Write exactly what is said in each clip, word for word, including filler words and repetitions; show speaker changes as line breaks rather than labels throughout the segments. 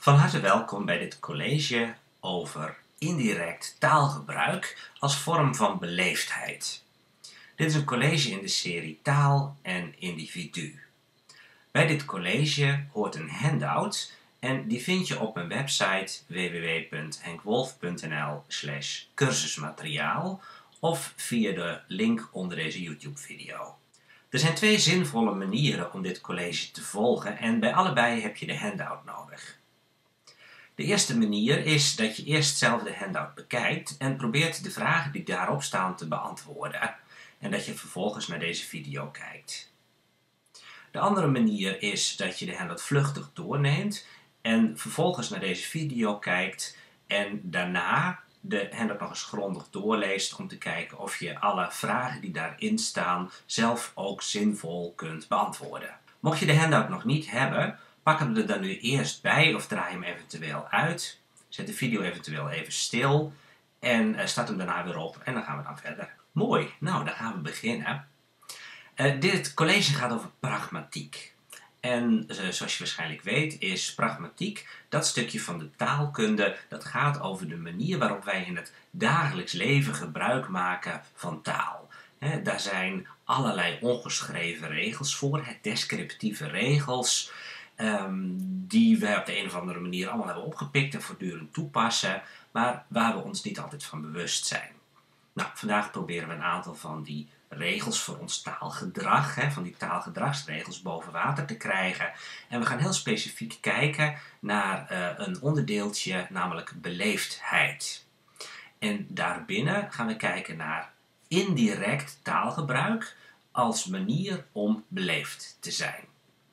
Van harte welkom bij dit college over indirect taalgebruik als vorm van beleefdheid. Dit is een college in de serie Taal en Individu. Bij dit college hoort een handout en die vind je op mijn website w w w punt henkwolf punt n l slash cursusmateriaal of via de link onder deze YouTube video. Er zijn twee zinvolle manieren om dit college te volgen en bij allebei heb je de handout nodig. De eerste manier is dat je eerst zelf de handout bekijkt en probeert de vragen die daarop staan te beantwoorden en dat je vervolgens naar deze video kijkt. De andere manier is dat je de handout vluchtig doorneemt en vervolgens naar deze video kijkt en daarna de handout nog eens grondig doorleest om te kijken of je alle vragen die daarin staan zelf ook zinvol kunt beantwoorden. Mocht je de handout nog niet hebben, pak hem er dan nu eerst bij of draai hem eventueel uit. Zet de video eventueel even stil en uh, start hem daarna weer op en dan gaan we dan verder. Mooi, nou dan gaan we beginnen. Uh, dit college gaat over pragmatiek. En uh, zoals je waarschijnlijk weet is pragmatiek dat stukje van de taalkunde dat gaat over de manier waarop wij in het dagelijks leven gebruik maken van taal. He, daar zijn allerlei ongeschreven regels voor, he, descriptieve regels. Um, die we op de een of andere manier allemaal hebben opgepikt en voortdurend toepassen, maar waar we ons niet altijd van bewust zijn. Nou, vandaag proberen we een aantal van die regels voor ons taalgedrag, hè, van die taalgedragsregels boven water te krijgen. En we gaan heel specifiek kijken naar uh, een onderdeeltje, namelijk beleefdheid. En daarbinnen gaan we kijken naar indirect taalgebruik als manier om beleefd te zijn.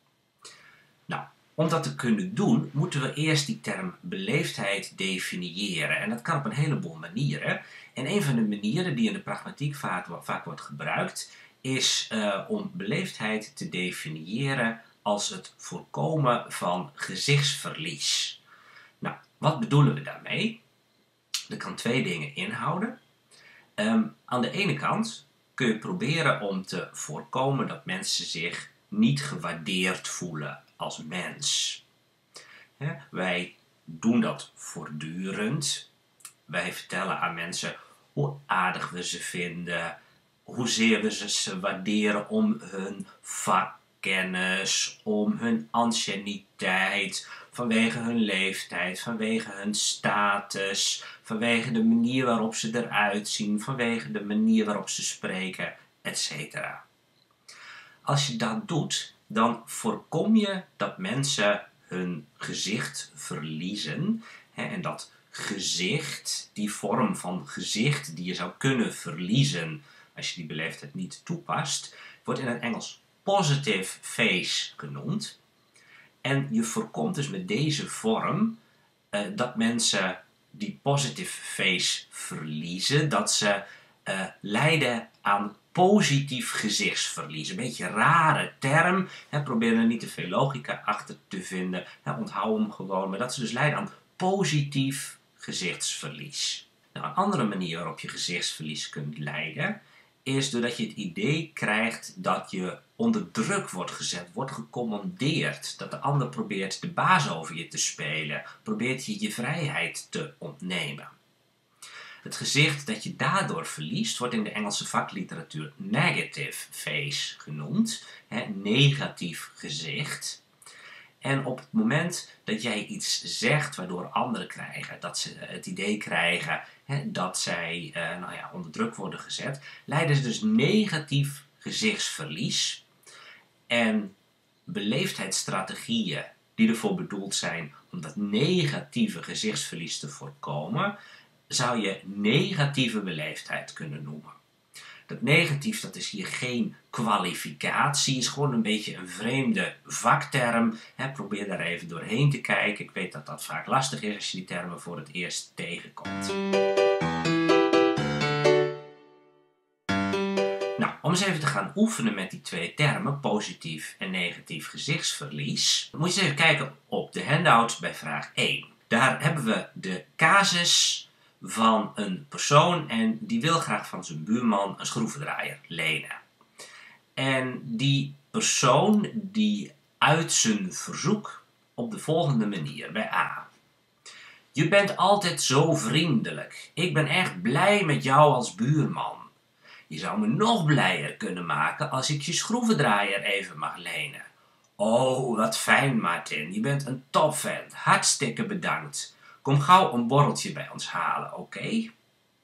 Nou, om dat te kunnen doen, moeten we eerst die term beleefdheid definiëren. En dat kan op een heleboel manieren. En een van de manieren die in de pragmatiek vaak, vaak wordt gebruikt, is uh, om beleefdheid te definiëren als het voorkomen van gezichtsverlies. Nou, wat bedoelen we daarmee? Dat kan twee dingen inhouden. Um, aan de ene kant kun je proberen om te voorkomen dat mensen zich niet gewaardeerd voelen als mens. He, wij doen dat voortdurend. Wij vertellen aan mensen hoe aardig we ze vinden, hoezeer we ze waarderen om hun vakkennis, om hun anciëniteit, vanwege hun leeftijd, vanwege hun status, vanwege de manier waarop ze eruit zien, vanwege de manier waarop ze spreken, et cetera. Als je dat doet, dan voorkom je dat mensen hun gezicht verliezen. Hè, en dat gezicht, die vorm van gezicht die je zou kunnen verliezen als je die beleefdheid niet toepast, wordt in het Engels positive face genoemd. En je voorkomt dus met deze vorm uh, dat mensen die positive face verliezen, dat ze uh, lijden aan positief gezichtsverlies. Een beetje een rare term. He, probeer er niet te veel logica achter te vinden. He, onthoud hem gewoon. Maar dat ze dus lijden aan positief gezichtsverlies. Nou, een andere manier waarop je gezichtsverlies kunt lijden is doordat je het idee krijgt dat je onder druk wordt gezet, wordt gecommandeerd. Dat de ander probeert de baas over je te spelen. Probeert je je vrijheid te ontnemen. Het gezicht dat je daardoor verliest wordt in de Engelse vakliteratuur negative face genoemd. Hè, negatief gezicht. En op het moment dat jij iets zegt waardoor anderen krijgen, dat ze het idee krijgen hè, dat zij uh, nou ja, onder druk worden gezet, leiden ze dus negatief gezichtsverlies. En beleefdheidsstrategieën die ervoor bedoeld zijn om dat negatieve gezichtsverlies te voorkomen, zou je negatieve beleefdheid kunnen noemen. Dat negatief, dat is hier geen kwalificatie, is gewoon een beetje een vreemde vakterm. He, probeer daar even doorheen te kijken. Ik weet dat dat vaak lastig is als je die termen voor het eerst tegenkomt. Nou, om eens even te gaan oefenen met die twee termen, positief en negatief gezichtsverlies, moet je eens even kijken op de handout bij vraag één. Daar hebben we de casus van een persoon en die wil graag van zijn buurman een schroevendraaier lenen. En die persoon die uit zijn verzoek op de volgende manier bij A. Je bent altijd zo vriendelijk. Ik ben echt blij met jou als buurman. Je zou me nog blijer kunnen maken als ik je schroevendraaier even mag lenen. Oh, wat fijn, Martin. Je bent een topvent. Hartstikke bedankt. Kom gauw een borreltje bij ons halen, oké? Okay?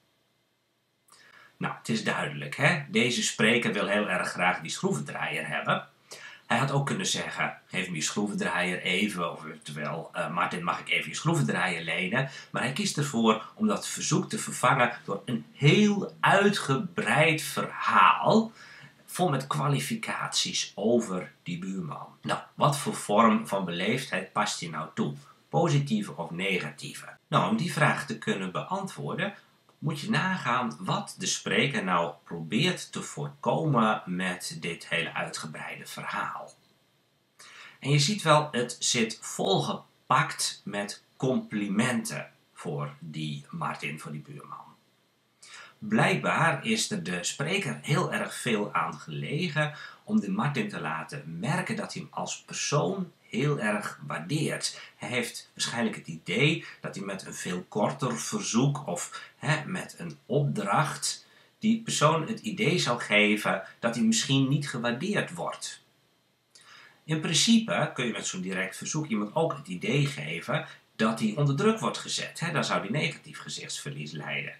Nou, het is duidelijk, hè? Deze spreker wil heel erg graag die schroevendraaier hebben. Hij had ook kunnen zeggen, geef me je schroevendraaier even, of eventueel, uh, Martin, mag ik even je schroevendraaier lenen? Maar hij kiest ervoor om dat verzoek te vervangen door een heel uitgebreid verhaal, vol met kwalificaties over die buurman. Nou, wat voor vorm van beleefdheid past hier nou toe? Positieve of negatieve? Nou, om die vraag te kunnen beantwoorden, moet je nagaan wat de spreker nou probeert te voorkomen met dit hele uitgebreide verhaal. En je ziet wel, het zit volgepakt met complimenten voor die Martin, voor die buurman. Blijkbaar is er de spreker heel erg veel aan gelegen om de Martin te laten merken dat hij hem als persoon heel erg waardeert. Hij heeft waarschijnlijk het idee dat hij met een veel korter verzoek of hè, met een opdracht die persoon het idee zou geven dat hij misschien niet gewaardeerd wordt. In principe kun je met zo'n direct verzoek iemand ook het idee geven dat hij onder druk wordt gezet. Hè? Dan zou hij negatief gezichtsverlies lijden.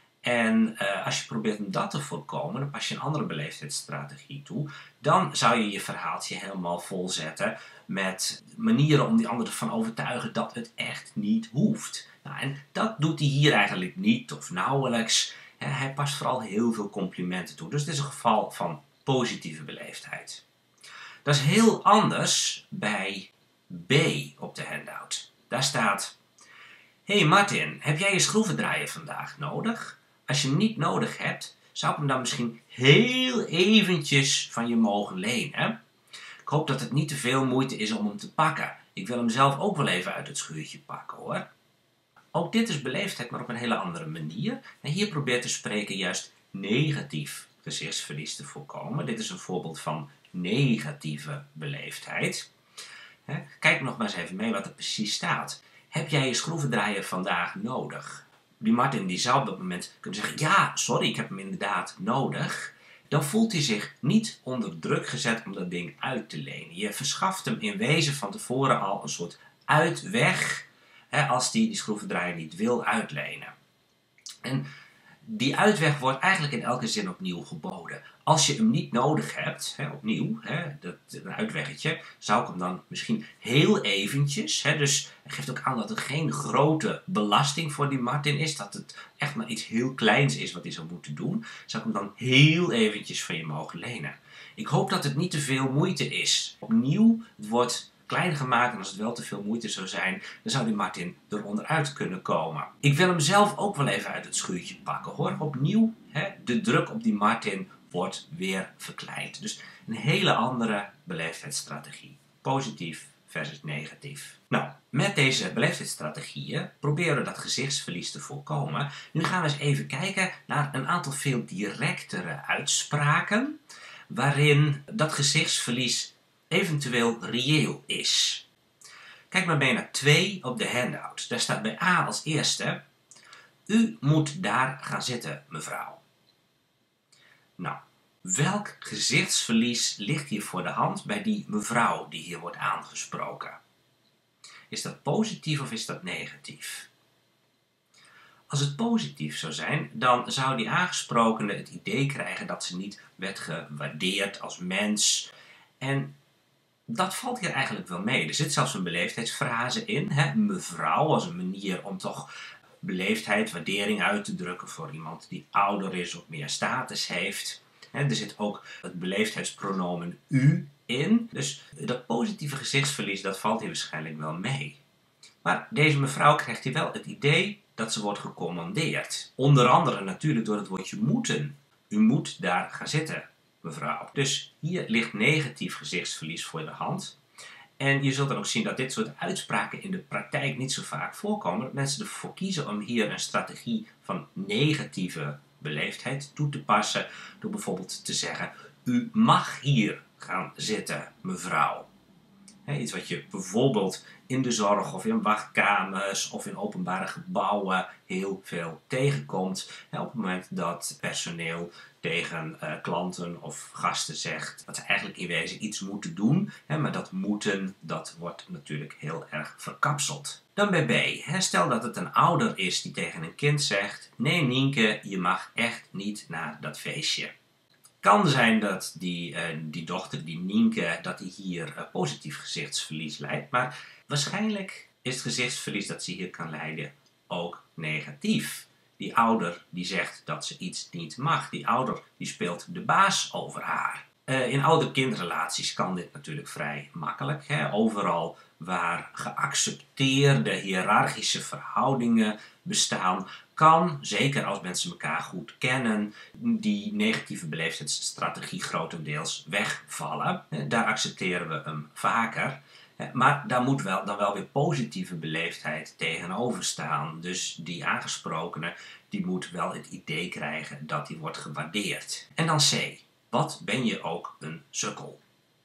En uh, als je probeert om dat te voorkomen, dan pas je een andere beleefdheidsstrategie toe. Dan zou je je verhaaltje helemaal volzetten met manieren om die ander ervan overtuigen dat het echt niet hoeft. Nou, en dat doet hij hier eigenlijk niet of nauwelijks. Hij past vooral heel veel complimenten toe. Dus het is een geval van positieve beleefdheid. Dat is heel anders bij B op de handout. Daar staat: Hé hey Martin, heb jij je schroevendraaier vandaag nodig? Als je hem niet nodig hebt, zou ik hem dan misschien heel eventjes van je mogen lenen. Ik hoop dat het niet te veel moeite is om hem te pakken. Ik wil hem zelf ook wel even uit het schuurtje pakken, hoor. Ook dit is beleefdheid, maar op een hele andere manier. En hier probeert de spreker juist negatief gezichtsverlies te voorkomen. Dit is een voorbeeld van negatieve beleefdheid. Kijk nog maar eens even mee wat er precies staat. Heb jij je schroevendraaier vandaag nodig? Die Martin die zou op dat moment kunnen zeggen, ja, sorry, ik heb hem inderdaad nodig. Dan voelt hij zich niet onder druk gezet om dat ding uit te lenen. Je verschaft hem in wezen van tevoren al een soort uitweg, hè, als hij die schroevendraaier niet wil uitlenen. En die uitweg wordt eigenlijk in elke zin opnieuw geboden. Als je hem niet nodig hebt, hè, opnieuw, hè, dat, een uitweggetje, zou ik hem dan misschien heel eventjes, hè, dus hij geeft ook aan dat er geen grote belasting voor die Martin is, dat het echt maar iets heel kleins is wat hij zou moeten doen, zou ik hem dan heel eventjes van je mogen lenen. Ik hoop dat het niet te veel moeite is. Opnieuw, het wordt klein gemaakt en als het wel te veel moeite zou zijn, dan zou die Martin eronder uit kunnen komen. Ik wil hem zelf ook wel even uit het schuurtje pakken, hoor. Opnieuw, hè, de druk op die Martin wordt weer verkleind. Dus een hele andere beleefdheidsstrategie. Positief versus negatief. Nou, met deze beleefdheidsstrategieën proberen we dat gezichtsverlies te voorkomen. Nu gaan we eens even kijken naar een aantal veel directere uitspraken, waarin dat gezichtsverlies eventueel reëel is. Kijk maar mee naar twee op de handout. Daar staat bij A als eerste: U moet daar gaan zitten, mevrouw. Nou, welk gezichtsverlies ligt hier voor de hand bij die mevrouw die hier wordt aangesproken? Is dat positief of is dat negatief? Als het positief zou zijn, dan zou die aangesprokene het idee krijgen dat ze niet werd gewaardeerd als mens. En dat valt hier eigenlijk wel mee. Er zit zelfs een beleefdheidsfrase in, hè? Mevrouw, als een manier om toch beleefdheid, waardering uit te drukken voor iemand die ouder is of meer status heeft. Hè, er zit ook het beleefdheidspronomen u in. Dus dat positieve gezichtsverlies, dat valt hier waarschijnlijk wel mee. Maar deze mevrouw krijgt hier wel het idee dat ze wordt gecommandeerd. Onder andere natuurlijk door het woordje moeten. U moet daar gaan zitten, mevrouw. Dus hier ligt negatief gezichtsverlies voor de hand. En je zult dan ook zien dat dit soort uitspraken in de praktijk niet zo vaak voorkomen. Dat mensen ervoor kiezen om hier een strategie van negatieve beleefdheid toe te passen. Door bijvoorbeeld te zeggen: u mag hier gaan zitten, mevrouw. He, iets wat je bijvoorbeeld in de zorg of in wachtkamers of in openbare gebouwen heel veel tegenkomt. He, op het moment dat personeel tegen uh, klanten of gasten zegt dat ze eigenlijk in wezen iets moeten doen. He, maar dat moeten, dat wordt natuurlijk heel erg verkapseld. Dan bij B. He, stel dat het een ouder is die tegen een kind zegt: nee Nienke, je mag echt niet naar dat feestje. Kan zijn dat die, uh, die dochter, die Nienke, dat die hier uh, positief gezichtsverlies lijdt. Maar waarschijnlijk is het gezichtsverlies dat ze hier kan lijden ook negatief. Die ouder die zegt dat ze iets niet mag. Die ouder die speelt de baas over haar. Uh, in ouder-kindrelaties kan dit natuurlijk vrij makkelijk. Hè? Overal waar geaccepteerde hiërarchische verhoudingen bestaan, kan, zeker als mensen elkaar goed kennen, die negatieve beleefdheidsstrategie grotendeels wegvallen. Daar accepteren we hem vaker. Maar daar moet wel, dan wel weer positieve beleefdheid tegenover staan. Dus die aangesprokene die moet wel het idee krijgen dat die wordt gewaardeerd. En dan C. Wat ben je ook een sukkel?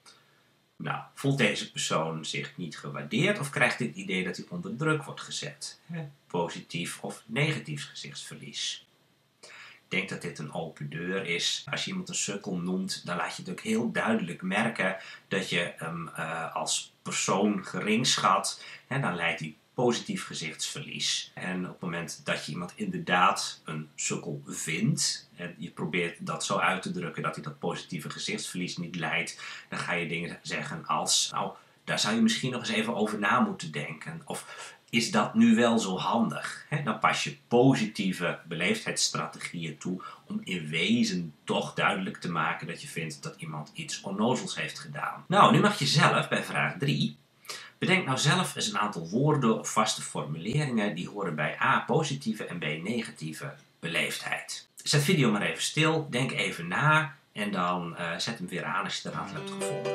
Nou, voelt deze persoon zich niet gewaardeerd of krijgt hij het idee dat hij onder druk wordt gezet? Hè? Positief of negatief gezichtsverlies. Ik denk dat dit een open deur is. Als je iemand een sukkel noemt, dan laat je het ook heel duidelijk merken dat je hem uh, als persoon gering schat. Hè? Dan leidt hij positief gezichtsverlies. En op het moment dat je iemand inderdaad een sukkel vindt, en je probeert dat zo uit te drukken dat hij dat positieve gezichtsverlies niet leidt, dan ga je dingen zeggen als: nou, daar zou je misschien nog eens even over na moeten denken. Of is dat nu wel zo handig? He, dan pas je positieve beleefdheidsstrategieën toe om in wezen toch duidelijk te maken dat je vindt dat iemand iets onnozels heeft gedaan. Nou, nu mag je zelf bij vraag drie. Bedenk nou zelf eens een aantal woorden of vaste formuleringen die horen bij A, positieve en B, negatieve beleefdheid. Zet de video maar even stil, denk even na en dan uh, zet hem weer aan als je de rand hebt gevonden.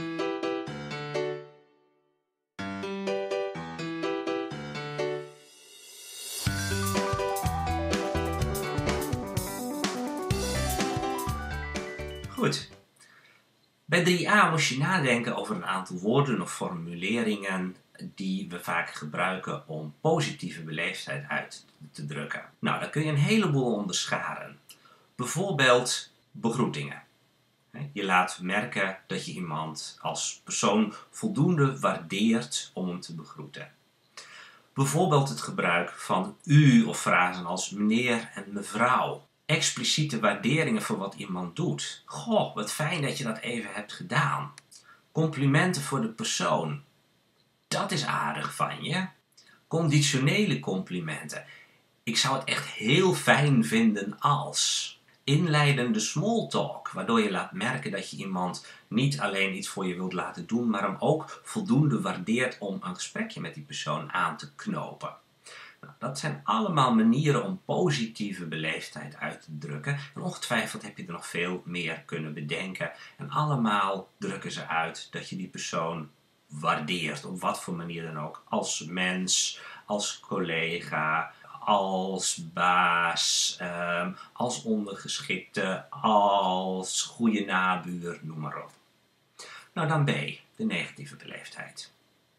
Goed. Bij drie a moest je nadenken over een aantal woorden of formuleringen die we vaak gebruiken om positieve beleefdheid uit te drukken. Nou, daar kun je een heleboel onderscharen. Bijvoorbeeld begroetingen. Je laat merken dat je iemand als persoon voldoende waardeert om hem te begroeten. Bijvoorbeeld het gebruik van u of frasen als meneer en mevrouw. Expliciete waarderingen voor wat iemand doet. Goh, wat fijn dat je dat even hebt gedaan. Complimenten voor de persoon. Dat is aardig van je. Conditionele complimenten. Ik zou het echt heel fijn vinden als. Inleidende small talk, waardoor je laat merken dat je iemand niet alleen iets voor je wilt laten doen, maar hem ook voldoende waardeert om een gesprekje met die persoon aan te knopen. Nou, dat zijn allemaal manieren om positieve beleefdheid uit te drukken. En ongetwijfeld heb je er nog veel meer kunnen bedenken. En allemaal drukken ze uit dat je die persoon waardeert, op wat voor manier dan ook. Als mens, als collega, als baas, um, als ondergeschikte, als goede nabuur, noem maar op. Nou, dan B, de negatieve beleefdheid.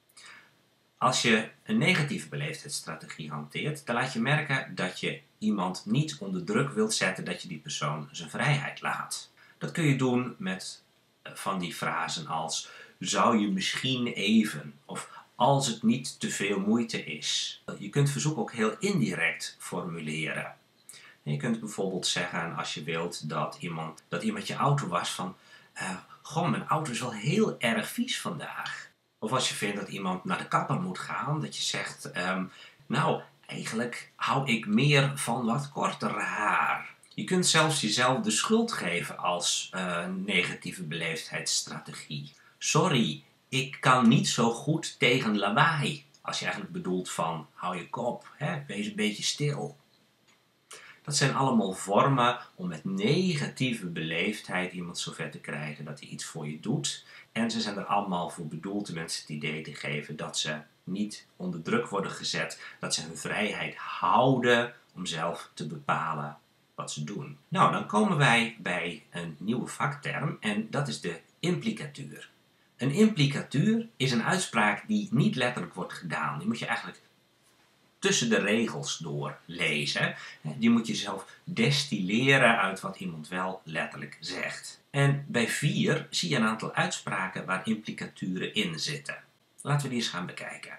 Als je een negatieve beleefdheidsstrategie hanteert, dan laat je merken dat je iemand niet onder druk wilt zetten, dat je die persoon zijn vrijheid laat. Dat kun je doen met van die frasen als: zou je misschien even, of als het niet te veel moeite is. Je kunt verzoek ook heel indirect formuleren. Je kunt bijvoorbeeld zeggen, als je wilt dat iemand, dat iemand je auto was, van uh, goh, mijn auto is wel heel erg vies vandaag. Of als je vindt dat iemand naar de kapper moet gaan, dat je zegt, um, nou, eigenlijk hou ik meer van wat korter haar. Je kunt zelfs jezelf de schuld geven als uh, negatieve beleefdheidsstrategie. Sorry, ik kan niet zo goed tegen lawaai. Als je eigenlijk bedoelt van, hou je kop, hè? Wees een beetje stil. Dat zijn allemaal vormen om met negatieve beleefdheid iemand zover te krijgen dat hij iets voor je doet. En ze zijn er allemaal voor bedoeld de mensen het idee te geven dat ze niet onder druk worden gezet, dat ze hun vrijheid houden om zelf te bepalen wat ze doen. Nou, dan komen wij bij een nieuwe vakterm en dat is de implicatuur. Een implicatuur is een uitspraak die niet letterlijk wordt gedaan. Die moet je eigenlijk tussen de regels door lezen. Die moet je zelf destilleren uit wat iemand wel letterlijk zegt. En bij vier zie je een aantal uitspraken waar implicaturen in zitten. Laten we die eens gaan bekijken.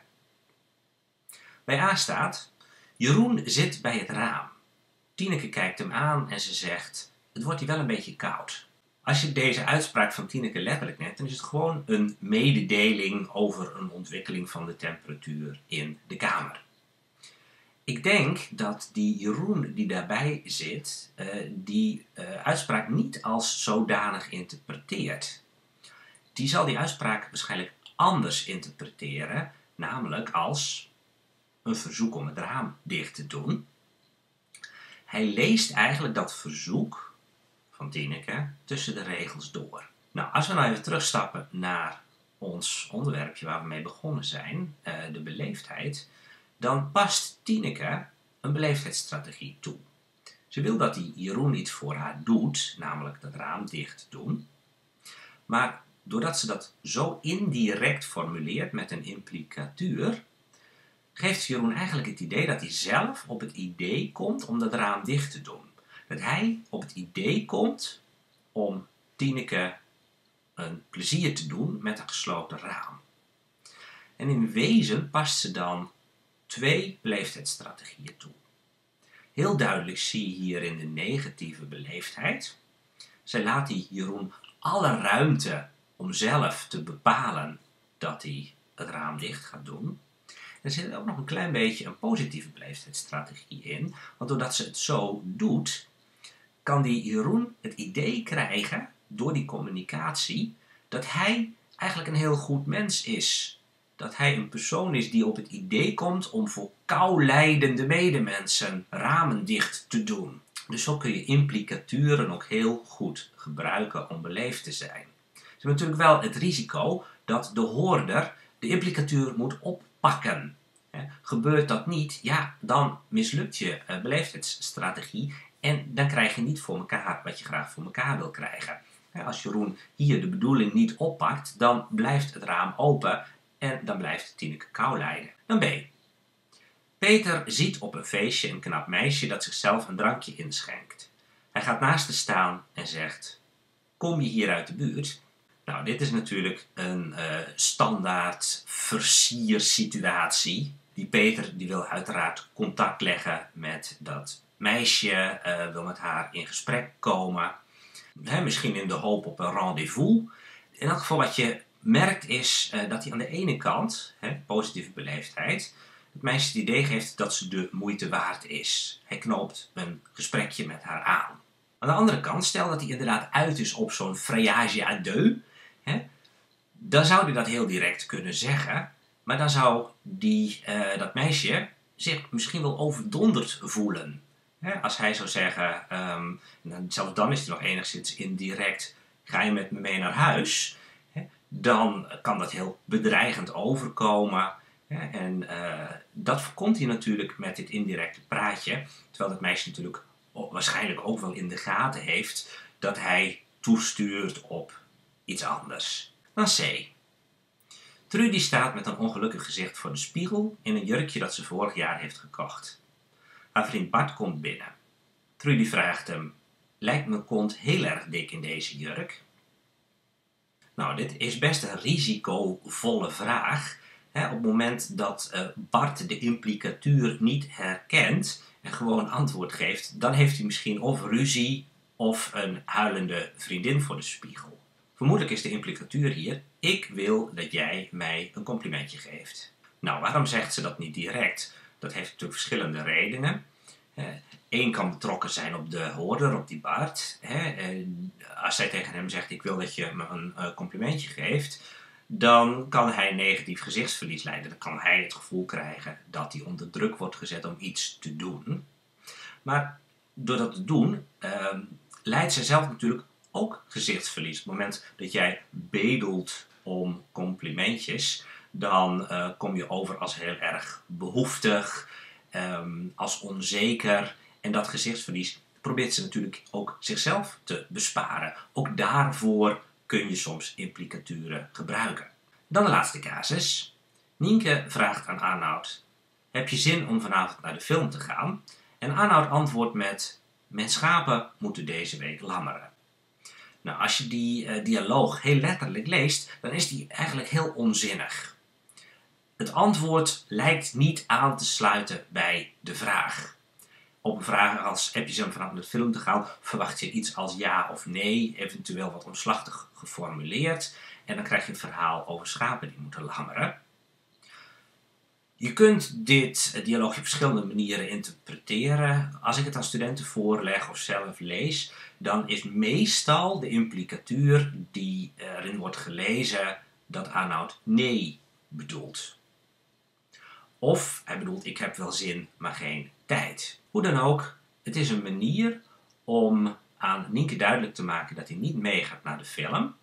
Bij A staat: Jeroen zit bij het raam. Tineke kijkt hem aan en ze zegt: het wordt hier wel een beetje koud. Als je deze uitspraak van Tineke letterlijk neemt, dan is het gewoon een mededeling over een ontwikkeling van de temperatuur in de kamer. Ik denk dat die Jeroen die daarbij zit, uh, die uh, uitspraak niet als zodanig interpreteert. Die zal die uitspraak waarschijnlijk anders interpreteren, namelijk als een verzoek om het raam dicht te doen. Hij leest eigenlijk dat verzoek van Tineke tussen de regels door. Nou, als we nou even terugstappen naar ons onderwerpje waar we mee begonnen zijn, uh, de beleefdheid, dan past Tineke een beleefdheidsstrategie toe. Ze wil dat die Jeroen iets voor haar doet, namelijk dat raam dicht doen. Maar doordat ze dat zo indirect formuleert met een implicatuur, geeft Jeroen eigenlijk het idee dat hij zelf op het idee komt om dat raam dicht te doen. Dat hij op het idee komt om Tineke een plezier te doen met een gesloten raam. En in wezen past ze dan twee beleefdheidsstrategieën toe. Heel duidelijk zie je hier in de negatieve beleefdheid. Zij laat die Jeroen alle ruimte om zelf te bepalen dat hij het raam dicht gaat doen. Er zit ook nog een klein beetje een positieve beleefdheidsstrategie in. Want doordat ze het zo doet, kan die Jeroen het idee krijgen, door die communicatie, dat hij eigenlijk een heel goed mens is. Dat hij een persoon is die op het idee komt om voor kou lijdende medemensen ramen dicht te doen. Dus zo kun je implicaturen ook heel goed gebruiken om beleefd te zijn. Ze hebben natuurlijk wel het risico dat de hoorder de implicatuur moet oppakken. Gebeurt dat niet, ja, dan mislukt je beleefdheidsstrategie en dan krijg je niet voor elkaar wat je graag voor elkaar wil krijgen. Als Jeroen hier de bedoeling niet oppakt, dan blijft het raam open en dan blijft Tineke kou lijden. Dan B. Peter ziet op een feestje een knap meisje dat zichzelf een drankje inschenkt. Hij gaat naast haar staan en zegt: kom je hier uit de buurt? Nou, dit is natuurlijk een uh, standaard versiersituatie. Die Peter die wil uiteraard contact leggen met dat meisje, uh, wil met haar in gesprek komen. He, misschien in de hoop op een rendezvous. In elk geval wat je merkt is uh, dat hij aan de ene kant, he, positieve beleefdheid, het meisje het idee geeft dat ze de moeite waard is. Hij knoopt een gesprekje met haar aan. Aan de andere kant, stel dat hij inderdaad uit is op zo'n frayage à deux, hè, dan zou hij dat heel direct kunnen zeggen. Maar dan zou die, uh, dat meisje zich misschien wel overdonderd voelen. Hè, als hij zou zeggen, um, nou, zelfs dan is hij nog enigszins indirect, ga je met me mee naar huis? Hè, dan kan dat heel bedreigend overkomen. Hè, en uh, dat voorkomt hij natuurlijk met dit indirecte praatje. Terwijl dat meisje natuurlijk waarschijnlijk ook wel in de gaten heeft dat hij toestuurt op iets anders. Dan C. Trudy staat met een ongelukkig gezicht voor de spiegel in een jurkje dat ze vorig jaar heeft gekocht. Haar vriend Bart komt binnen. Trudy vraagt hem: lijkt mijn kont heel erg dik in deze jurk? Nou, dit is best een risicovolle vraag. Hè, op het moment dat uh, Bart de implicatuur niet herkent en gewoon antwoord geeft, dan heeft hij misschien of ruzie of een huilende vriendin voor de spiegel. Vermoedelijk is de implicatuur hier: ik wil dat jij mij een complimentje geeft. Nou, waarom zegt ze dat niet direct? Dat heeft natuurlijk verschillende redenen. Eén kan betrokken zijn op de hoorder, op die Bart. Als zij tegen hem zegt: ik wil dat je me een complimentje geeft, dan kan hij negatief gezichtsverlies lijden. Dan kan hij het gevoel krijgen dat hij onder druk wordt gezet om iets te doen. Maar door dat te doen, uh, leidt zij zelf natuurlijk ook gezichtsverlies. Op het moment dat jij bedelt om complimentjes, dan uh, kom je over als heel erg behoeftig, um, als onzeker. En dat gezichtsverlies probeert ze natuurlijk ook zichzelf te besparen. Ook daarvoor kun je soms implicaturen gebruiken. Dan de laatste casus. Nienke vraagt aan Arnoud: heb je zin om vanavond naar de film te gaan? En Arnoud antwoordt met: mijn schapen moeten deze week lammeren. Nou, als je die uh, dialoog heel letterlijk leest, dan is die eigenlijk heel onzinnig. Het antwoord lijkt niet aan te sluiten bij de vraag. Op een vraag als heb je zin om vanavond naar de film te gaan, verwacht je iets als ja of nee, eventueel wat omslachtig geformuleerd. En dan krijg je een verhaal over schapen die moeten lammeren. Je kunt dit dialoog op verschillende manieren interpreteren. Als ik het aan studenten voorleg of zelf lees, dan is meestal de implicatuur die erin wordt gelezen dat Arnoud nee bedoelt. Of hij bedoelt ik heb wel zin, maar geen tijd. Hoe dan ook, het is een manier om aan Nienke duidelijk te maken dat hij niet meegaat naar de film,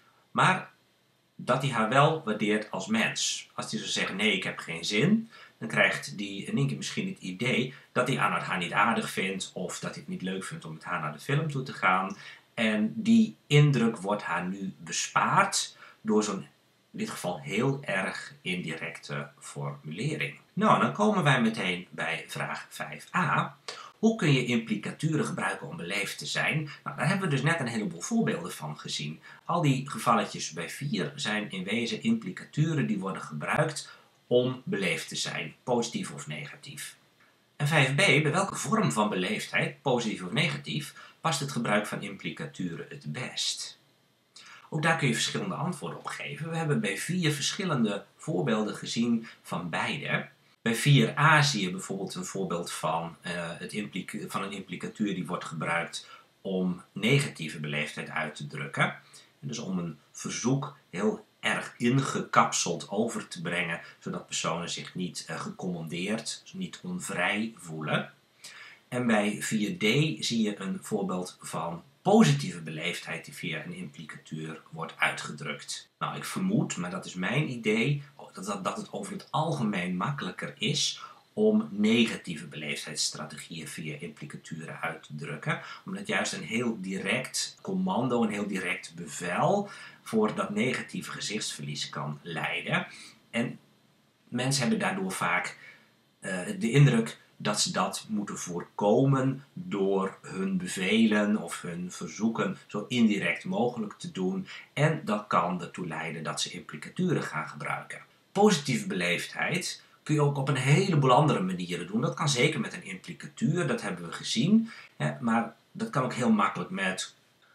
maar dat hij haar wel waardeert als mens. Als hij zou zeggen nee, ik heb geen zin, dan krijgt die Nienke misschien het idee dat hij Arnoud haar niet aardig vindt of dat hij het niet leuk vindt om met haar naar de film toe te gaan. En die indruk wordt haar nu bespaard door zo'n, in dit geval heel erg indirecte formulering. Nou, dan komen wij meteen bij vraag vijf a. Hoe kun je implicaturen gebruiken om beleefd te zijn? Nou, daar hebben we dus net een heleboel voorbeelden van gezien. Al die gevalletjes bij vier zijn in wezen implicaturen die worden gebruikt om beleefd te zijn, positief of negatief. En vijf b, bij welke vorm van beleefdheid, positief of negatief, past het gebruik van implicaturen het best? Ook daar kun je verschillende antwoorden op geven. We hebben bij vier verschillende voorbeelden gezien van beide. Bij vier a zie je bijvoorbeeld een voorbeeld van, uh, het implica- van een implicatuur die wordt gebruikt om negatieve beleefdheid uit te drukken. En dus om een verzoek heel erg ingekapseld over te brengen, zodat personen zich niet uh, gecommandeerd, niet onvrij voelen. En bij vier d zie je een voorbeeld van positieve beleefdheid die via een implicatuur wordt uitgedrukt. Nou, ik vermoed, maar dat is mijn idee, dat, dat, dat het over het algemeen makkelijker is om negatieve beleefdheidsstrategieën via implicaturen uit te drukken. Omdat juist een heel direct commando, een heel direct bevel voor dat negatieve gezichtsverlies kan leiden. En mensen hebben daardoor vaak uh, de indruk dat ze dat moeten voorkomen door hun bevelen of hun verzoeken zo indirect mogelijk te doen. En dat kan ertoe leiden dat ze implicaturen gaan gebruiken. Positieve beleefdheid kun je ook op een heleboel andere manieren doen. Dat kan zeker met een implicatuur, dat hebben we gezien. Hè, maar dat kan ook heel makkelijk met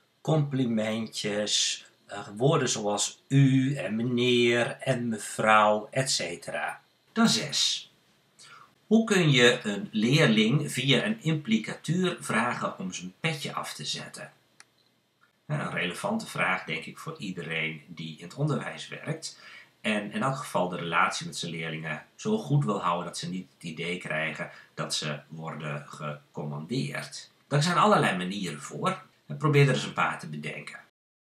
complimentjes, uh, woorden zoals u en meneer en mevrouw, et cetera. Dan zes. Hoe kun je een leerling via een implicatuur vragen om zijn petje af te zetten? Een relevante vraag, denk ik, voor iedereen die in het onderwijs werkt. En in elk geval de relatie met zijn leerlingen zo goed wil houden dat ze niet het idee krijgen dat ze worden gecommandeerd. Daar zijn allerlei manieren voor. Probeer er eens een paar te bedenken.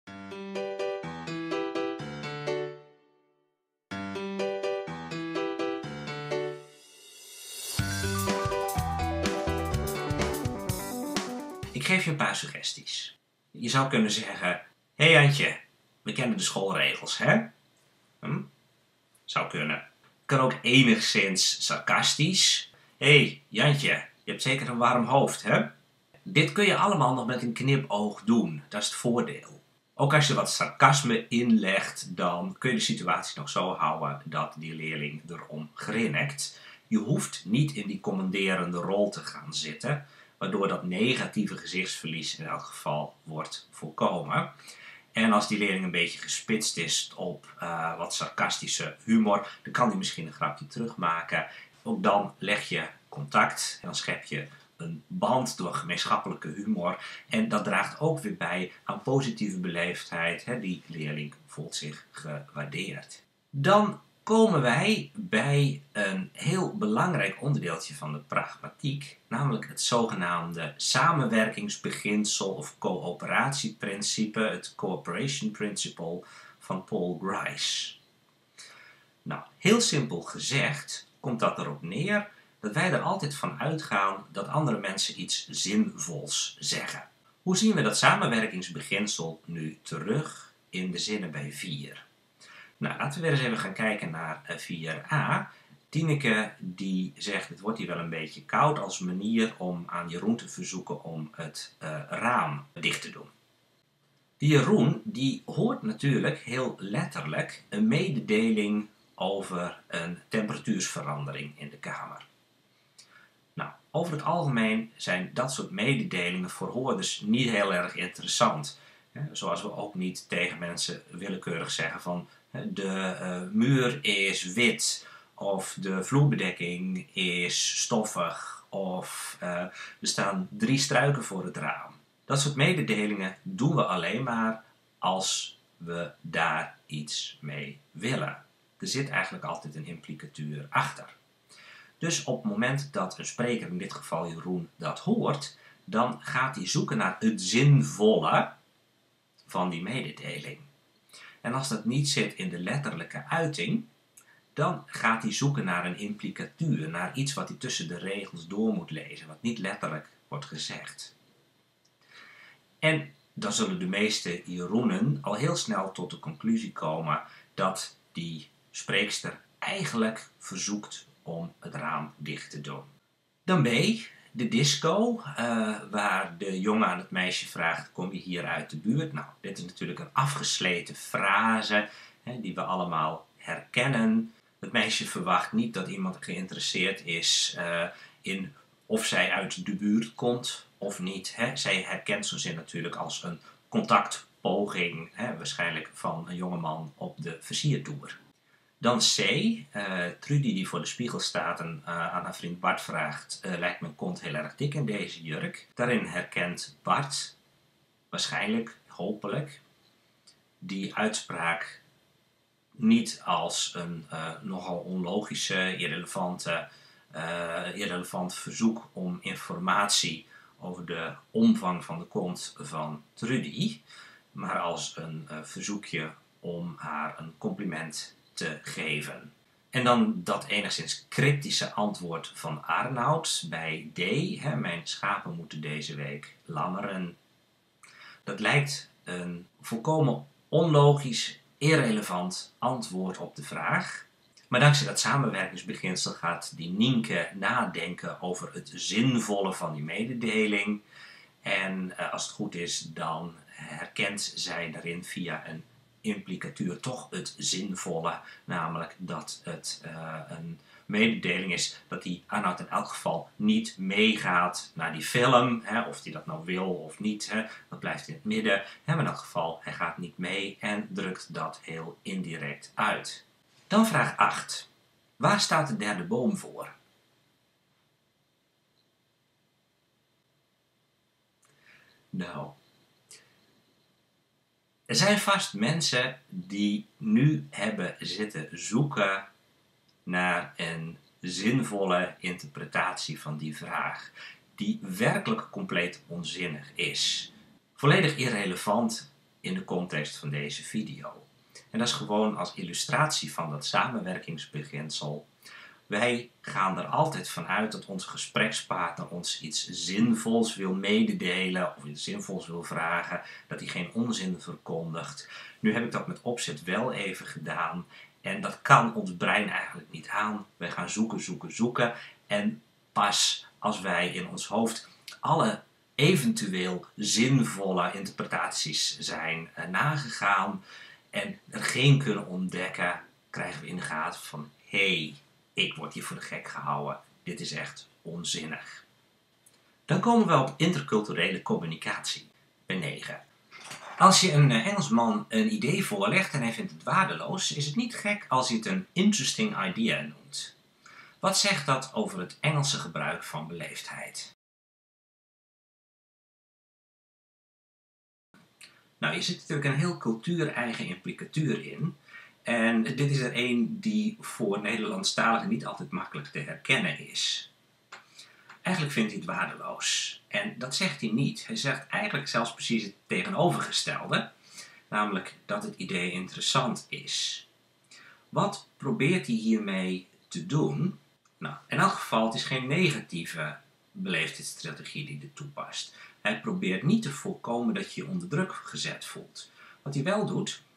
Ik geef je een paar suggesties. Je zou kunnen zeggen: hé hey Jantje, we kennen de schoolregels, hè? Hm? Zou kunnen. Kan ook enigszins sarcastisch. Hé hey Jantje, je hebt zeker een warm hoofd, hè? Dit kun je allemaal nog met een knipoog doen. Dat is het voordeel. Ook als je wat sarcasme inlegt, dan kun je de situatie nog zo houden dat die leerling erom grinnikt. Je hoeft niet in die commanderende rol te gaan zitten, waardoor dat negatieve gezichtsverlies in elk geval wordt voorkomen. En als die leerling een beetje gespitst is op uh, wat sarcastische humor, dan kan die misschien een grapje terugmaken. Ook dan leg je contact en dan schep je een band door gemeenschappelijke humor. En dat draagt ook weer bij aan positieve beleefdheid. Hè? Die leerling voelt zich gewaardeerd. Dan komen wij bij een heel belangrijk onderdeeltje van de pragmatiek, namelijk het zogenaamde samenwerkingsbeginsel of coöperatieprincipe, het cooperation principle van Paul Grice. Nou, heel simpel gezegd komt dat erop neer dat wij er altijd van uitgaan dat andere mensen iets zinvols zeggen. Hoe zien we dat samenwerkingsbeginsel nu terug in de zinnen bij vier. Nou, laten we weer eens even gaan kijken naar vier a. Tineke die zegt, het wordt hier wel een beetje koud, als manier om aan Jeroen te verzoeken om het uh, raam dicht te doen. Die Jeroen die hoort natuurlijk heel letterlijk een mededeling over een temperatuursverandering in de kamer. Nou, over het algemeen zijn dat soort mededelingen voor hoorders niet heel erg interessant. Zoals we ook niet tegen mensen willekeurig zeggen van de uh, muur is wit of de vloerbedekking is stoffig of uh, er staan drie struiken voor het raam. Dat soort mededelingen doen we alleen maar als we daar iets mee willen. Er zit eigenlijk altijd een implicatuur achter. Dus op het moment dat een spreker, in dit geval Jeroen, dat hoort, dan gaat hij zoeken naar het zinvolle van die mededeling. En als dat niet zit in de letterlijke uiting, dan gaat hij zoeken naar een implicatuur, naar iets wat hij tussen de regels door moet lezen, wat niet letterlijk wordt gezegd. En dan zullen de meeste Jeroenen al heel snel tot de conclusie komen dat die spreekster eigenlijk verzoekt om het raam dicht te doen. Dan B, de disco, uh, waar de jongen aan het meisje vraagt, kom je hier uit de buurt? Nou, dit is natuurlijk een afgesleten frase, hè, die we allemaal herkennen. Het meisje verwacht niet dat iemand geïnteresseerd is uh, in of zij uit de buurt komt of niet. Hè. Zij herkent zo'n zin natuurlijk als een contactpoging, hè, waarschijnlijk van een jongeman op de versiertoer. Dan C, uh, Trudy die voor de spiegel staat en uh, aan haar vriend Bart vraagt, uh, lijkt mijn kont heel erg dik in deze jurk. Daarin herkent Bart, waarschijnlijk, hopelijk, die uitspraak niet als een uh, nogal onlogische, irrelevante, uh, irrelevant verzoek om informatie over de omvang van de kont van Trudy, maar als een uh, verzoekje om haar een compliment te geven. En dan dat enigszins cryptische antwoord van Arnoud bij D. Hè, mijn schapen moeten deze week lammeren. Dat lijkt een volkomen onlogisch, irrelevant antwoord op de vraag. Maar dankzij dat samenwerkingsbeginsel gaat die Nienke nadenken over het zinvolle van die mededeling. En uh, als het goed is, dan herkent zij daarin via een implicatuur toch het zinvolle, namelijk dat het uh, een mededeling is dat die Arnoud in elk geval niet meegaat naar die film, hè, of hij dat nou wil of niet, hè, dat blijft in het midden. Hè, maar in elk geval, hij gaat niet mee en drukt dat heel indirect uit. Dan vraag acht. Waar staat de derde boom voor? Nou, er zijn vast mensen die nu hebben zitten zoeken naar een zinvolle interpretatie van die vraag, die werkelijk compleet onzinnig is. Volledig irrelevant in de context van deze video. En dat is gewoon als illustratie van dat samenwerkingsbeginsel. Wij gaan er altijd vanuit dat onze gesprekspartner ons iets zinvols wil mededelen of iets zinvols wil vragen, dat hij geen onzin verkondigt. Nu heb ik dat met opzet wel even gedaan en dat kan ons brein eigenlijk niet aan. Wij gaan zoeken, zoeken, zoeken en pas als wij in ons hoofd alle eventueel zinvolle interpretaties zijn uh, nagegaan en er geen kunnen ontdekken, krijgen we in de gaten van hé, hey, ik word hier voor de gek gehouden. Dit is echt onzinnig. Dan komen we op interculturele communicatie bij negen. Als je een Engelsman een idee voorlegt en hij vindt het waardeloos, is het niet gek als hij het een interesting idea noemt. Wat zegt dat over het Engelse gebruik van beleefdheid? Nou, je zit natuurlijk een heel cultuur-eigen implicatuur in. En dit is er een die voor Nederlandstaligen niet altijd makkelijk te herkennen is. Eigenlijk vindt hij het waardeloos. En dat zegt hij niet. Hij zegt eigenlijk zelfs precies het tegenovergestelde. Namelijk dat het idee interessant is. Wat probeert hij hiermee te doen? Nou, in elk geval, het is geen negatieve beleefdheidsstrategie die hij toepast. Hij probeert niet te voorkomen dat je je onder druk gezet voelt. Wat hij wel doet,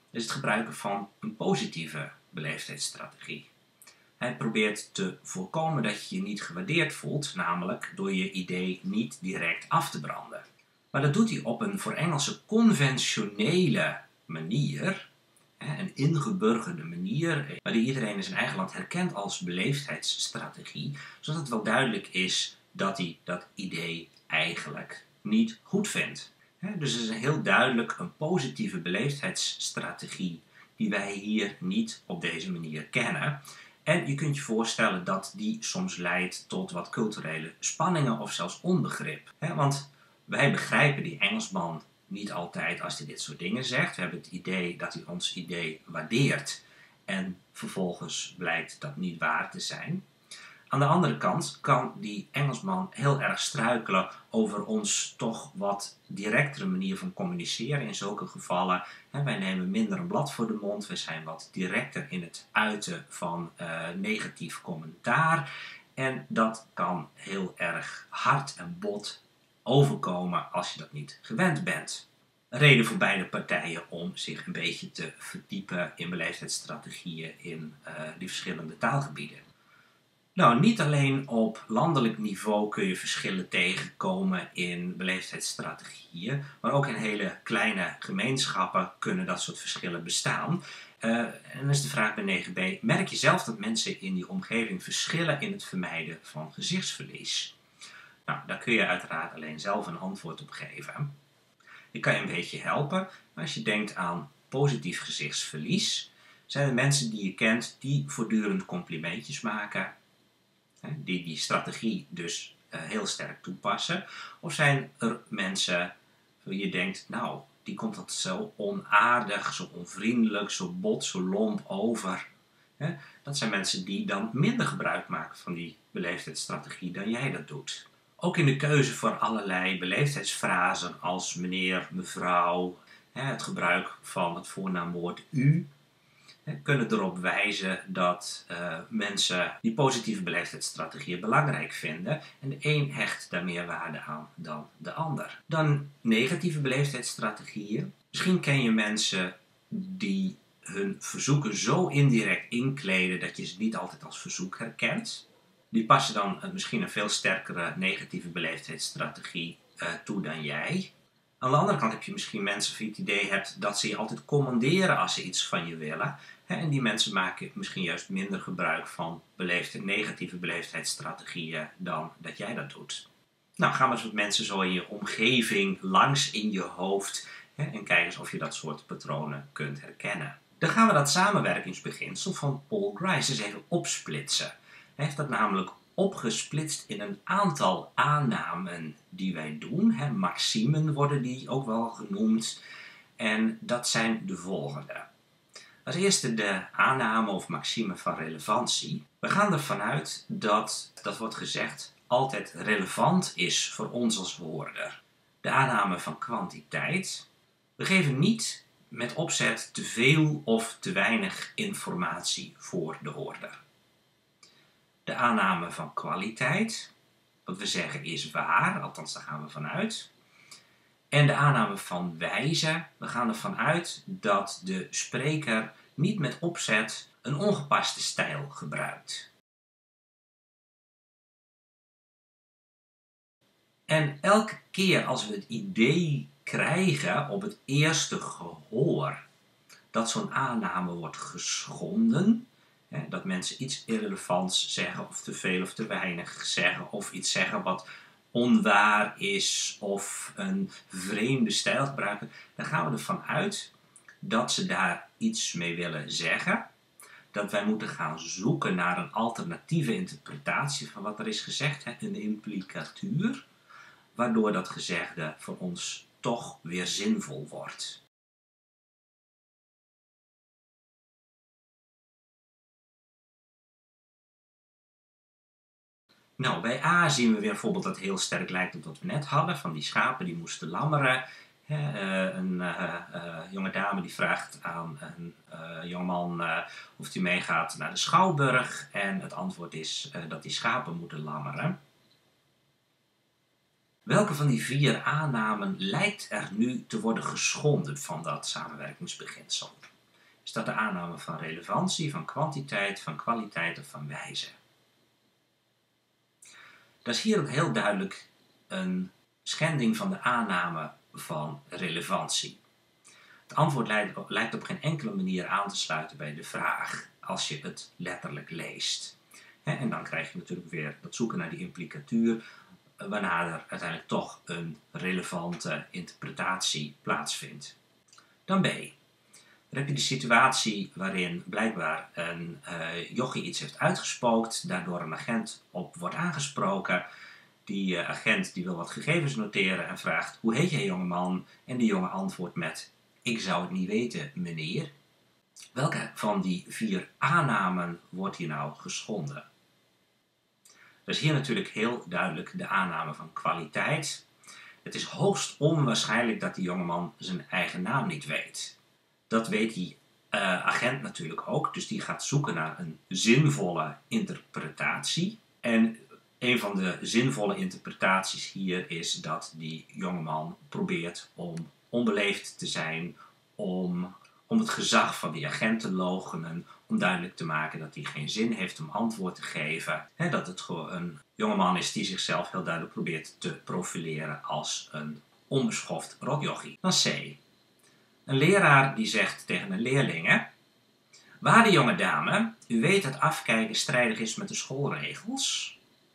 is het gebruiken van een positieve beleefdheidsstrategie. Hij probeert te voorkomen dat je je niet gewaardeerd voelt, namelijk door je idee niet direct af te branden. Maar dat doet hij op een voor Engelsen conventionele manier, een ingeburgerde manier, waarin iedereen in zijn eigen land herkent als beleefdheidsstrategie, zodat het wel duidelijk is dat hij dat idee eigenlijk niet goed vindt. Dus het is heel duidelijk een positieve beleefdheidsstrategie die wij hier niet op deze manier kennen. En je kunt je voorstellen dat die soms leidt tot wat culturele spanningen of zelfs onbegrip. Want wij begrijpen die Engelsman niet altijd als hij dit soort dingen zegt. We hebben het idee dat hij ons idee waardeert en vervolgens blijkt dat niet waar te zijn. Aan de andere kant kan die Engelsman heel erg struikelen over ons toch wat directere manier van communiceren in zulke gevallen. Wij nemen minder een blad voor de mond, we zijn wat directer in het uiten van uh, negatief commentaar. En dat kan heel erg hard en bot overkomen als je dat niet gewend bent. Een reden voor beide partijen om zich een beetje te verdiepen in beleefdheidsstrategieën in uh, die verschillende taalgebieden. Nou, niet alleen op landelijk niveau kun je verschillen tegenkomen in beleefdheidsstrategieën, maar ook in hele kleine gemeenschappen kunnen dat soort verschillen bestaan. Uh, en dan is de vraag bij negen b, merk je zelf dat mensen in die omgeving verschillen in het vermijden van gezichtsverlies? Nou, daar kun je uiteraard alleen zelf een antwoord op geven. Ik kan je een beetje helpen, maar als je denkt aan positief gezichtsverlies, zijn er mensen die je kent die voortdurend complimentjes maken, die die strategie dus uh, heel sterk toepassen? Of zijn er mensen waar je denkt, nou, die komt dat zo onaardig, zo onvriendelijk, zo bot, zo lomp over. Hè? Dat zijn mensen die dan minder gebruik maken van die beleefdheidsstrategie dan jij dat doet. Ook in de keuze voor allerlei beleefdheidsfrasen als meneer, mevrouw, hè, het gebruik van het voornaamwoord u, kunnen erop wijzen dat uh, mensen die positieve beleefdheidsstrategieën belangrijk vinden en de een hecht daar meer waarde aan dan de ander. Dan negatieve beleefdheidsstrategieën. Misschien ken je mensen die hun verzoeken zo indirect inkleden dat je ze niet altijd als verzoek herkent. Die passen dan uh, misschien een veel sterkere negatieve beleefdheidsstrategie uh, toe dan jij. Aan de andere kant heb je misschien mensen die het idee hebt dat ze je altijd commanderen als ze iets van je willen. En die mensen maken misschien juist minder gebruik van beleefd, negatieve beleefdheidsstrategieën dan dat jij dat doet. Nou, ga maar eens met mensen zo in je omgeving langs in je hoofd en kijk eens of je dat soort patronen kunt herkennen. Dan gaan we dat samenwerkingsbeginsel van Paul Grice eens even opsplitsen. Hij heeft dat namelijk opgesplitst in een aantal aannamen die wij doen. Hè, maximen worden die ook wel genoemd. En dat zijn de volgende. Als eerste de aanname of maxime van relevantie. We gaan ervan uit dat, dat wordt gezegd, altijd relevant is voor ons als hoorder. De aanname van kwantiteit. We geven niet met opzet te veel of te weinig informatie voor de hoorder. De aanname van kwaliteit, wat we zeggen is waar, althans daar gaan we vanuit. En de aanname van wijze, we gaan ervan uit dat de spreker niet met opzet een ongepaste stijl gebruikt. En elke keer als we het idee krijgen op het eerste gehoor dat zo'n aanname wordt geschonden, hè, dat mensen iets irrelevants zeggen of te veel of te weinig zeggen of iets zeggen wat onwaar is of een vreemde stijl gebruiken, dan gaan we ervan uit dat ze daar iets mee willen zeggen. Dat wij moeten gaan zoeken naar een alternatieve interpretatie van wat er is gezegd, hè, een implicatuur, waardoor dat gezegde voor ons toch weer zinvol wordt. Nou, bij A zien we weer een voorbeeld dat heel sterk lijkt op wat we net hadden, van die schapen die moesten lammeren. Een uh, uh, jonge dame die vraagt aan een uh, jongeman uh, of hij meegaat naar de Schouwburg en het antwoord is uh, dat die schapen moeten lammeren. Welke van die vier aannamen lijkt er nu te worden geschonden van dat samenwerkingsbeginsel? Is dat de aanname van relevantie, van kwantiteit, van kwaliteit of van wijze? Dat is hier ook heel duidelijk een schending van de aanname van relevantie. Het antwoord lijkt op geen enkele manier aan te sluiten bij de vraag als je het letterlijk leest. En dan krijg je natuurlijk weer dat zoeken naar die implicatuur, waarna er uiteindelijk toch een relevante interpretatie plaatsvindt. Dan B. Dan heb je de situatie waarin blijkbaar een uh, jochie iets heeft uitgespookt, daardoor een agent op wordt aangesproken. Die uh, agent die wil wat gegevens noteren en vraagt: hoe heet jij, jongeman? En die jongen antwoordt met: ik zou het niet weten, meneer. Welke van die vier aannamen wordt hier nou geschonden? Dat is hier natuurlijk heel duidelijk de aanname van kwaliteit. Het is hoogst onwaarschijnlijk dat die jongeman zijn eigen naam niet weet. Dat weet die uh, agent natuurlijk ook, dus die gaat zoeken naar een zinvolle interpretatie. En een van de zinvolle interpretaties hier is dat die jongeman probeert om onbeleefd te zijn, om, om het gezag van die agent te loochenen, om duidelijk te maken dat hij geen zin heeft om antwoord te geven. He, dat het gewoon een jongeman is die zichzelf heel duidelijk probeert te profileren als een onbeschoft rotjochie. Dan C. Een leraar die zegt tegen een leerling: waarde jonge dame, u weet dat afkijken strijdig is met de schoolregels.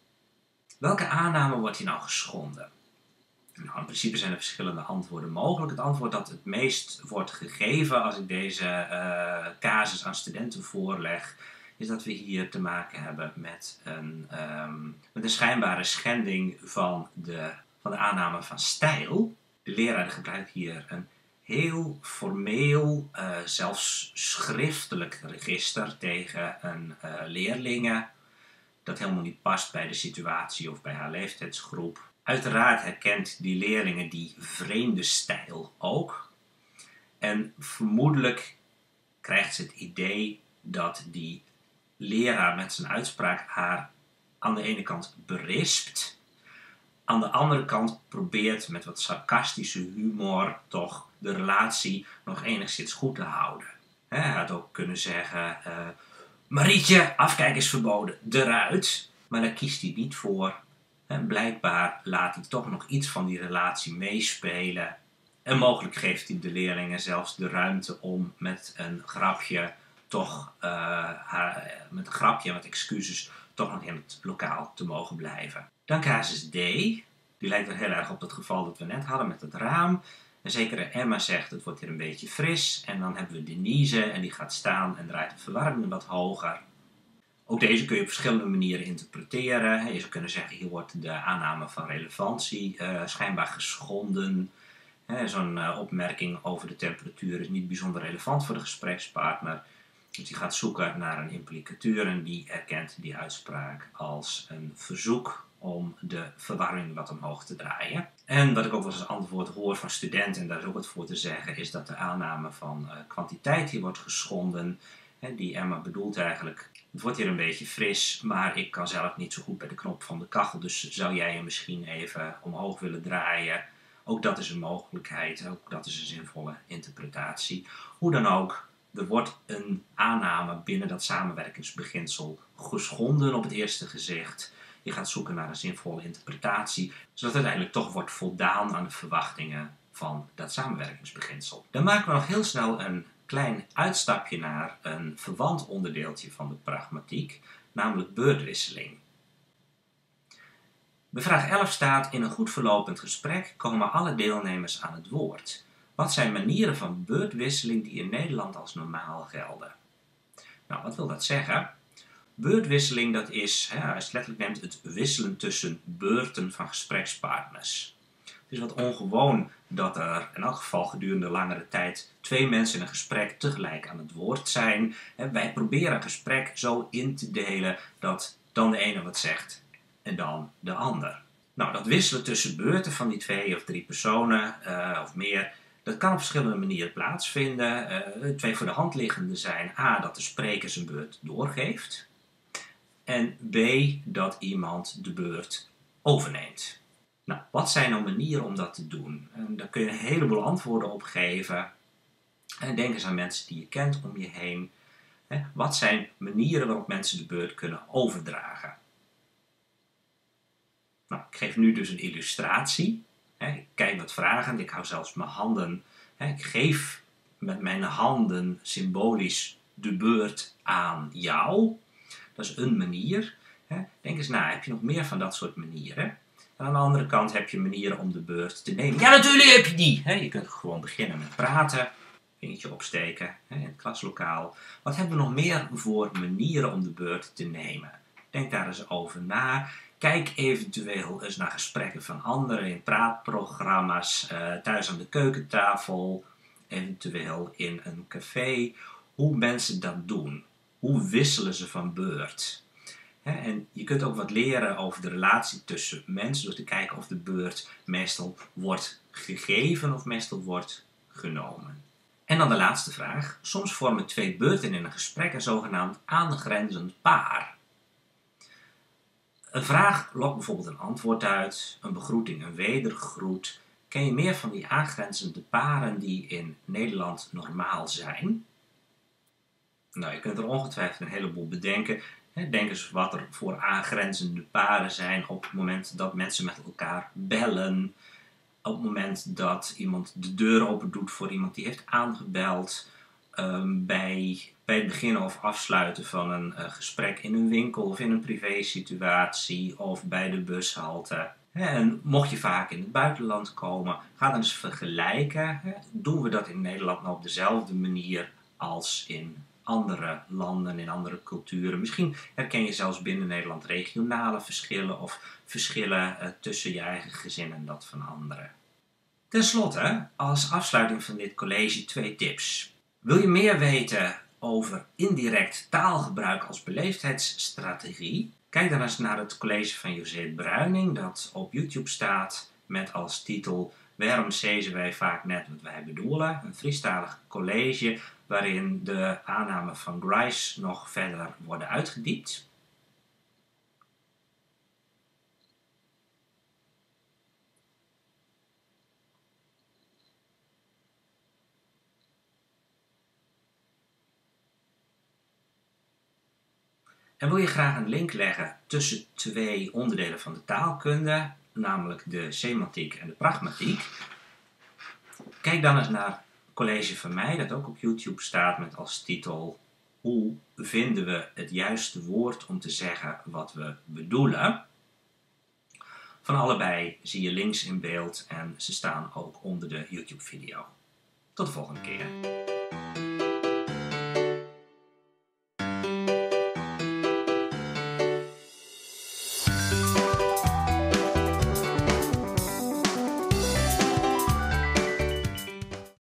Welke aanname wordt hier nou geschonden? Nou, in principe zijn er verschillende antwoorden mogelijk. Het antwoord dat het meest wordt gegeven als ik deze uh, casus aan studenten voorleg, is dat we hier te maken hebben met een, um, met een schijnbare schending van de, van de aanname van stijl. De leraar gebruikt hier een heel formeel, uh, zelfs schriftelijk register tegen een uh, leerlinge, dat helemaal niet past bij de situatie of bij haar leeftijdsgroep. Uiteraard herkent die leerlinge die vreemde stijl ook. En vermoedelijk krijgt ze het idee dat die leraar met zijn uitspraak haar aan de ene kant berispt, aan de andere kant probeert met wat sarcastische humor toch de relatie nog enigszins goed te houden. Hij had ook kunnen zeggen: Uh, Marietje, afkijken is verboden, eruit. Maar daar kiest hij niet voor. En blijkbaar laat hij toch nog iets van die relatie meespelen. En mogelijk geeft hij de leerlingen zelfs de ruimte om met een grapje toch, uh, haar, met een grapje en wat excuses, toch nog in het lokaal te mogen blijven. Dan casus D. Die lijkt er heel erg op het geval dat we net hadden met het raam. Een zekere Emma zegt: het wordt hier een beetje fris. En dan hebben we Denise en die gaat staan en draait de verwarming wat hoger. Ook deze kun je op verschillende manieren interpreteren. Je zou kunnen zeggen: hier wordt de aanname van relevantie uh, schijnbaar geschonden. Zo'n uh, opmerking over de temperatuur is niet bijzonder relevant voor de gesprekspartner. Dus die gaat zoeken naar een implicatuur en die erkent die uitspraak als een verzoek om de verwarming wat omhoog te draaien. En wat ik ook wel eens antwoord hoor van studenten, en daar is ook wat voor te zeggen, is dat de aanname van uh, kwantiteit hier wordt geschonden. He, die Emma bedoelt eigenlijk: het wordt hier een beetje fris, maar ik kan zelf niet zo goed bij de knop van de kachel, dus zou jij hem misschien even omhoog willen draaien? Ook dat is een mogelijkheid, ook dat is een zinvolle interpretatie. Hoe dan ook, er wordt een aanname binnen dat samenwerkingsbeginsel geschonden op het eerste gezicht. Je gaat zoeken naar een zinvolle interpretatie, zodat uiteindelijk toch wordt voldaan aan de verwachtingen van dat samenwerkingsbeginsel. Dan maken we nog heel snel een klein uitstapje naar een verwant onderdeeltje van de pragmatiek, namelijk beurtwisseling. Bij vraag elf staat: in een goed verlopend gesprek komen alle deelnemers aan het woord. Wat zijn manieren van beurtwisseling die in Nederland als normaal gelden? Nou, wat wil dat zeggen? Beurtwisseling, dat is, hè, als je het letterlijk neemt, het wisselen tussen beurten van gesprekspartners. Het is wat ongewoon dat er in elk geval gedurende langere tijd twee mensen in een gesprek tegelijk aan het woord zijn. Wij proberen een gesprek zo in te delen dat dan de ene wat zegt en dan de ander. Nou, dat wisselen tussen beurten van die twee of drie personen uh, of meer, dat kan op verschillende manieren plaatsvinden. Uh, twee voor de hand liggende zijn: A, dat de spreker zijn beurt doorgeeft. En B, dat iemand de beurt overneemt. Nou, wat zijn nou manieren om dat te doen? En daar kun je een heleboel antwoorden op geven. En denk eens aan mensen die je kent om je heen. Wat zijn manieren waarop mensen de beurt kunnen overdragen? Nou, ik geef nu dus een illustratie. Ik kijk wat vragen, ik hou zelfs mijn handen. Ik geef met mijn handen symbolisch de beurt aan jou. Dat is een manier. Denk eens na, heb je nog meer van dat soort manieren? En aan de andere kant heb je manieren om de beurt te nemen. Ja, natuurlijk heb je die. Je kunt gewoon beginnen met praten. Vingertje opsteken in het klaslokaal. Wat hebben we nog meer voor manieren om de beurt te nemen? Denk daar eens over na. Kijk eventueel eens naar gesprekken van anderen in praatprogramma's, uh, thuis aan de keukentafel, eventueel in een café. Hoe mensen dat doen. Hoe wisselen ze van beurt? He, en je kunt ook wat leren over de relatie tussen mensen door te kijken of de beurt meestal wordt gegeven of meestal wordt genomen. En dan de laatste vraag. Soms vormen twee beurten in een gesprek een zogenaamd aangrenzend paar. Een vraag lokt bijvoorbeeld een antwoord uit, een begroeting een wedergroet. Ken je meer van die aangrenzende paren die in Nederland normaal zijn? Nou, je kunt er ongetwijfeld een heleboel bedenken. Denk eens wat er voor aangrenzende paren zijn op het moment dat mensen met elkaar bellen. Op het moment dat iemand de deur open doet voor iemand die heeft aangebeld. Um, bij, bij het beginnen of afsluiten van een uh, gesprek in een winkel of in een privésituatie of bij de bushalte. En mocht je vaak in het buitenland komen, ga dan eens vergelijken. Doen we dat in Nederland nou op dezelfde manier als in andere landen, in andere culturen? Misschien herken je zelfs binnen Nederland regionale verschillen of verschillen uh, tussen je eigen gezin en dat van anderen. Ten slotte, als afsluiting van dit college twee tips. Wil je meer weten over indirect taalgebruik als beleefdheidsstrategie? Kijk dan eens naar het college van José Bruining dat op YouTube staat met als titel Waarom zezen wij vaak net wat wij bedoelen? Een Friestalig college waarin de aannamen van Grice nog verder worden uitgediept. En wil je graag een link leggen tussen twee onderdelen van de taalkunde, namelijk de semantiek en de pragmatiek? Kijk dan eens naar het college van mij, dat ook op YouTube staat met als titel Hoe vinden we het juiste woord om te zeggen wat we bedoelen? Van allebei zie je links in beeld en ze staan ook onder de YouTube-video. Tot de volgende keer.